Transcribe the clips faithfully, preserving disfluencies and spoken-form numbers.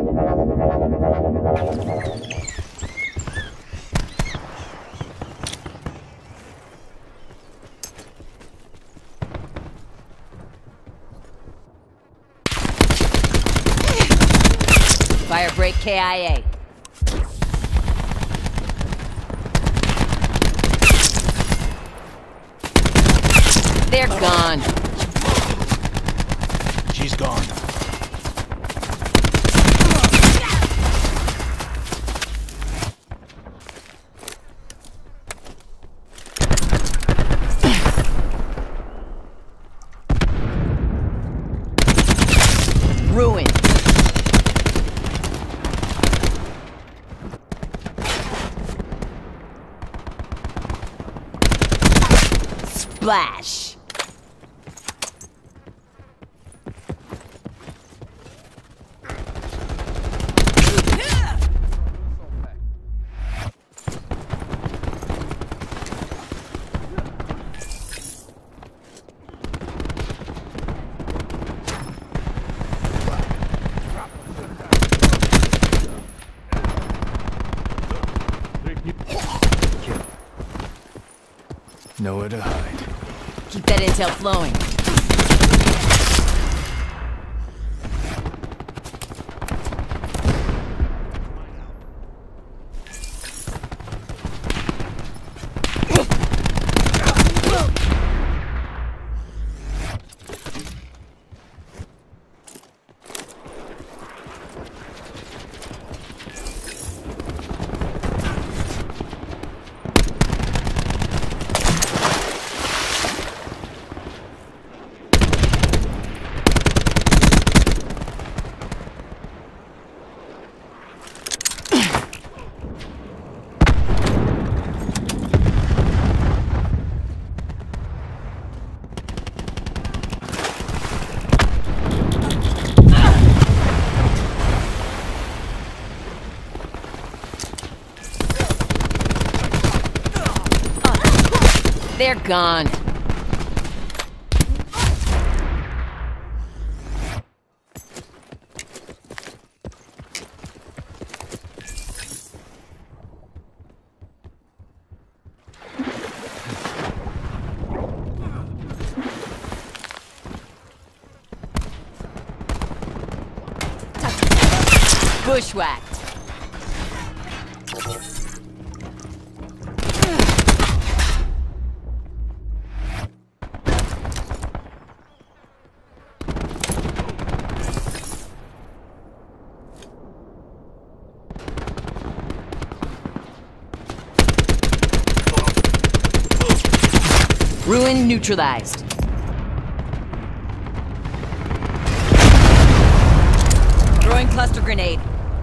Fire break K I A. They're gone. She's gone. Ruin. Splash. Nowhere to hide. Keep that intel flowing. They're gone. Bushwhacked. Ruin neutralized. Throwing cluster grenade.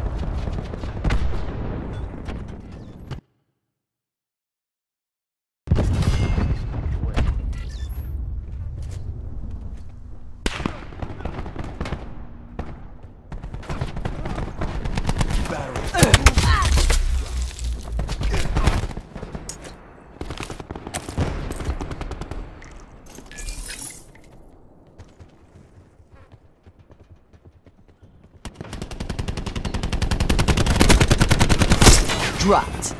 Dropped.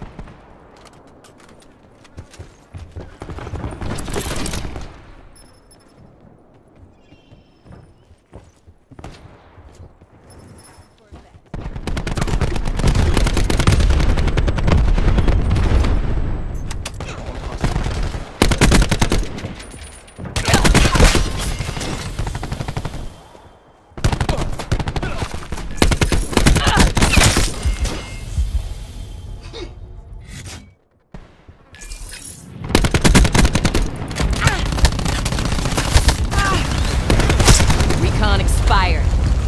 Expired.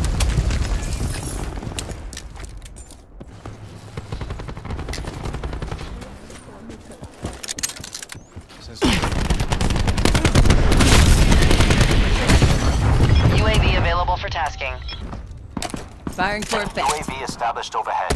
U A V available for tasking. Firing for effect. U A V established overhead.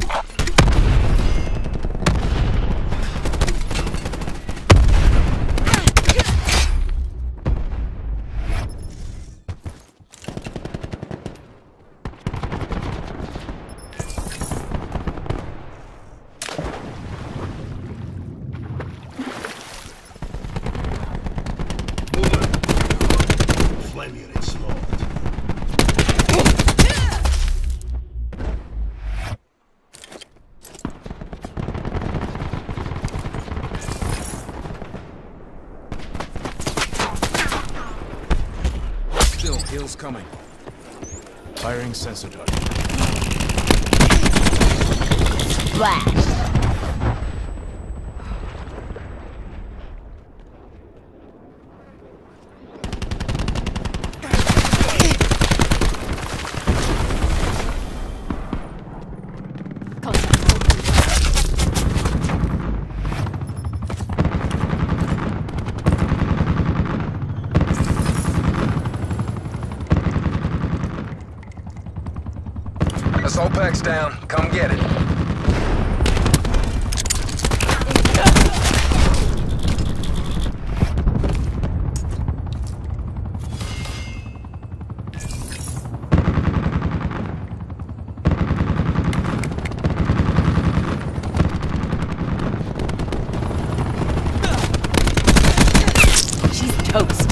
coming. Firing sensor dart. Blast. Assault pack's down. Come get it. She's toast.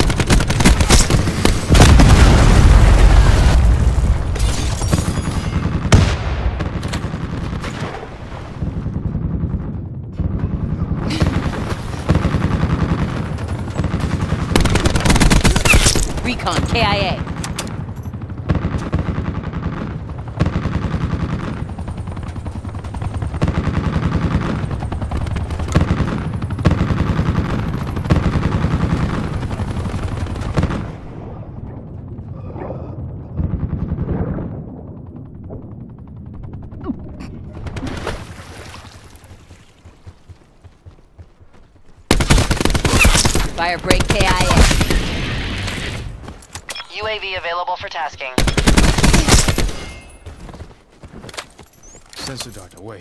Recon K I A. Fire break K I A. U A V available for tasking. Sensor dart away.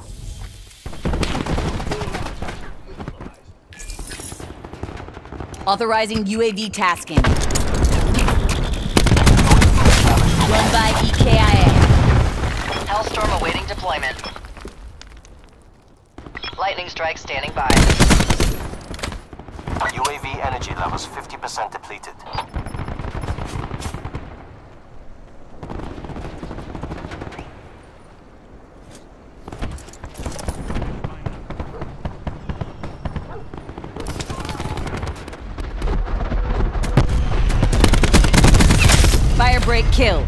Authorizing U A V tasking. Run by E K I A. Hellstorm awaiting deployment. Lightning strike standing by. U A V energy levels fifty percent depleted. Fire break kill.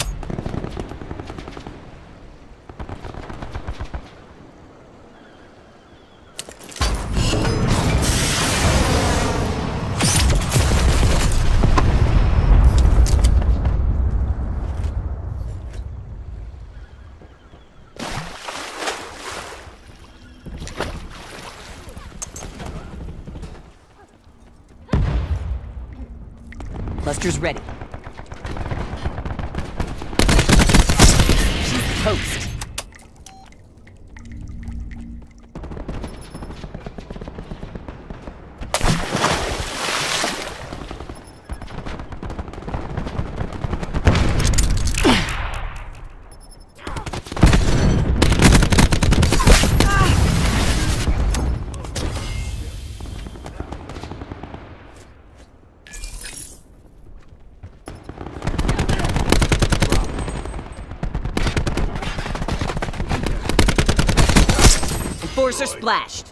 Cluster's ready. She's toast. Enforcer splashed.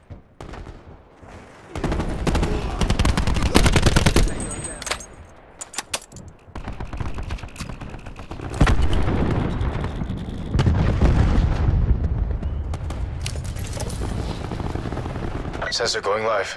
Sensor going live.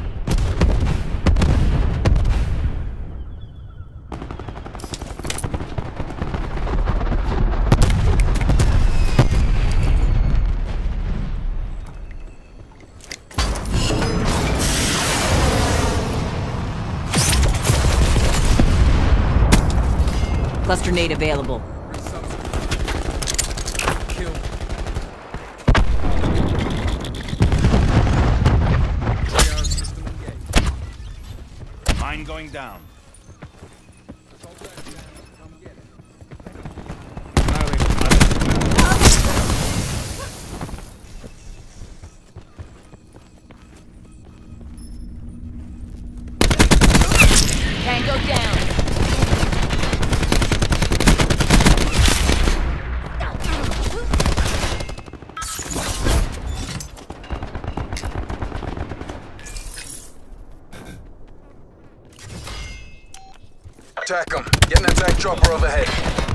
Cluster nade available. Kill. Mine going down. Tango down. Attack them. Get an attack chopper overhead.